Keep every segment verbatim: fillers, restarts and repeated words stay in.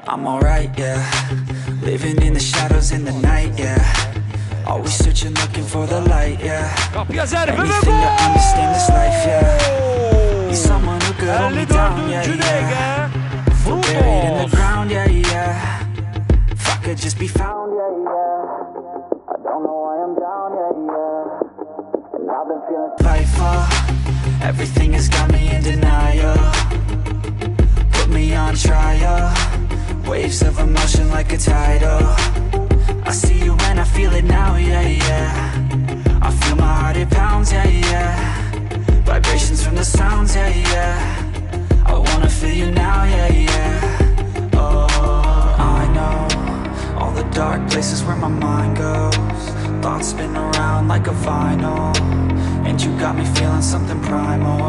I'm alright, yeah. Living in the shadows in the night, yeah. Always searching, looking for the light, yeah. Anything to understand this life, yeah. Need someone who could hold me down, yeah, yeah. Feel buried in the ground, yeah, yeah. If I could just be found, yeah, yeah. I don't know why I'm down, yeah, yeah. And I've been feeling spiteful. Everything has got me in denial. Put me on trial. Waves of emotion like a tidal. I see you and I feel it now, yeah, yeah. I feel my heart, it pounds, yeah, yeah. Vibrations from the sounds, yeah, yeah. I wanna feel you now, yeah, yeah. Oh, I know all the dark places where my mind goes. Thoughts spin around like a vinyl. And you got me feeling something primal.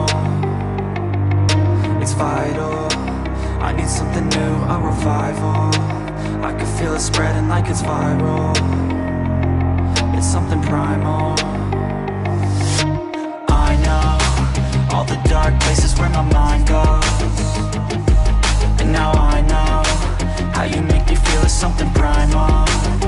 It's vital, I need something new, a revival. I can feel it spreading like it's viral. It's something primal. I know all the dark places where my mind goes. And now I know how you make me feel it's something primal.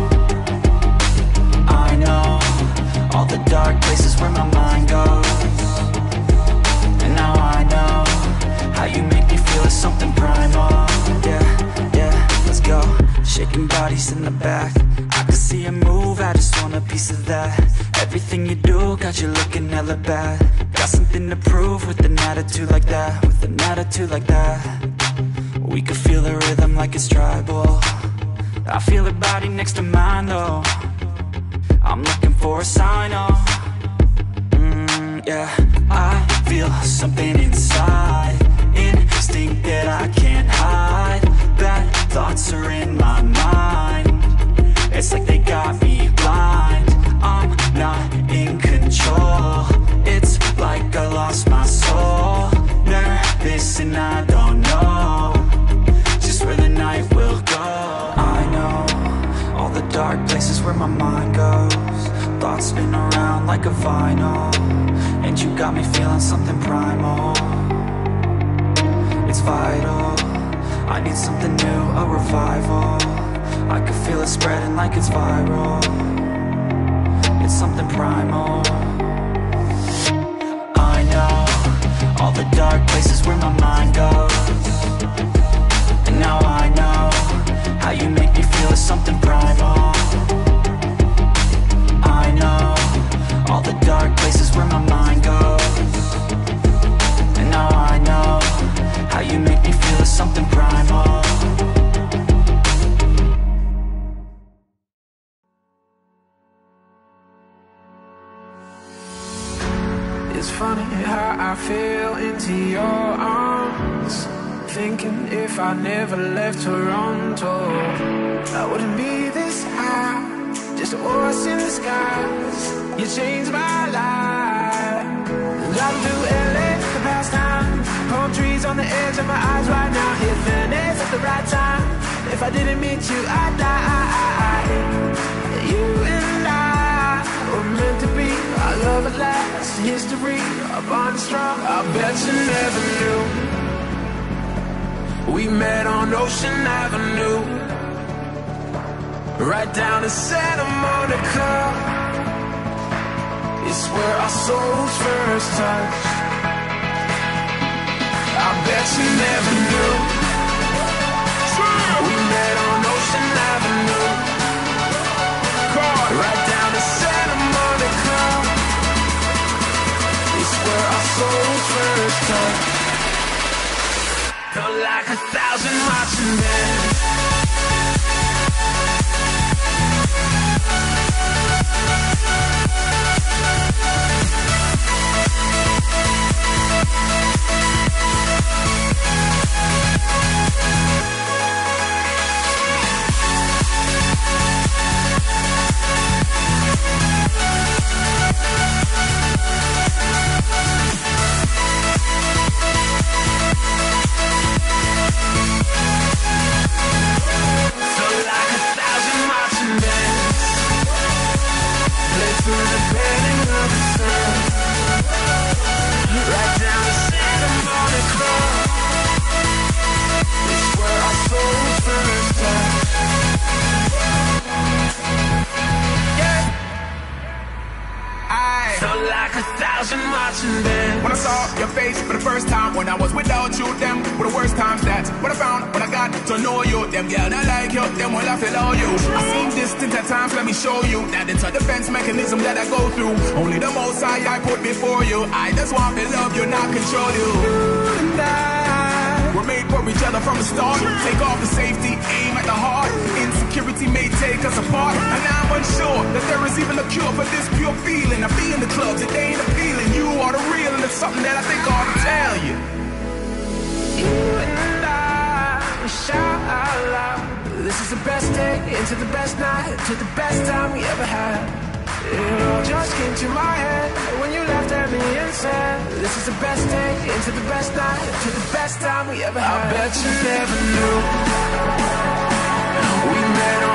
I know all the dark places where my mind goes. And now I know how you make me feel it's something primal. Yeah, yeah, let's go. Shaking bodies in the back, I can see you move, I just want a piece of that. Everything you do got you looking hella bad. Got something to prove with an attitude like that. With an attitude like that, we could feel the rhythm like it's tribal. I feel her body next to mine though. I'm looking for a sign, oh mm, yeah, I feel something inside. Instinct that I can't hide. Bad thoughts are in my mind. It's like they got me blind. I'm not in control. It's like I lost my soul. Nervous and I don't know just where the night will go. I know all the dark places where my mind goes. Thoughts spin around like a vinyl. And you got me feeling something primal. It's vital, I need something new, a revival. I can feel it spreading like it's viral. It's something primal. I know all the dark places where my mind goes. And now I know how you make me feel it's something primal. I know all the dark places where my mind goes. And now I know how you make me feel it's something primal. It's funny how I fell into your arms, thinking if I never left Toronto, I wouldn't be this high. Just a horse in the skies. You changed my life. Driving through L A for the past time. Palm trees on the edge of my eyes right now. Hit Venice at the right time. If I didn't meet you, I'd die. You and I were meant to be. Our love at last, history, our bond is strong. I bet you never knew. We met on Ocean Avenue, right down to Santa Monica. It's where our souls first touched. I bet you never knew. We met on Ocean Avenue, right down to Santa Monica. It's where our souls first touched. Felt like a thousand marching bands. like a thousand marching bands. When I saw your face for the first time, when I was without you, them were the worst times. That's what I found when I got to know you. Them girl I like you, them when I feel all you. I seem distant at times, let me show you that it's a defense mechanism that I go through. Only the most high I put before you. I just want to love you, not control you. You and I, we're made for each other from the start. Take off the safety, aim at the heart. Insecurity may take us apart, and I'm unsure that there is even a cure for this pure feeling. I be in the clubs, it ain't a feeling. You are the real, and it's something that I think I ought to tell you. You and I, we shout out loud. This is the best day into the best night, to the best time we ever had. It all just came to my head when you laughed at me and said, this is the best day into the best night, to the best time we ever had. I bet you never knew we met